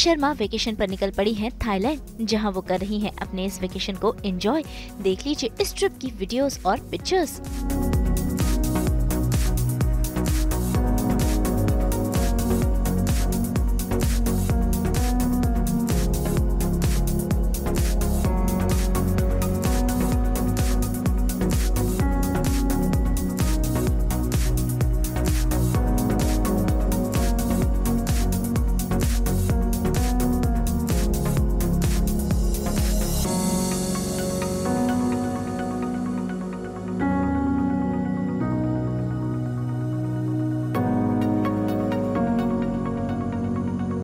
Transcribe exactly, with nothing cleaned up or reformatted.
Sharma vacation पर निकल पड़ी हैं थाईलैंड, जहां वो कर रही हैं अपने इस वेकेशन को एंजॉय। देख लीजिए इस ट्रिप की वीडियोस और पिक्चर्स।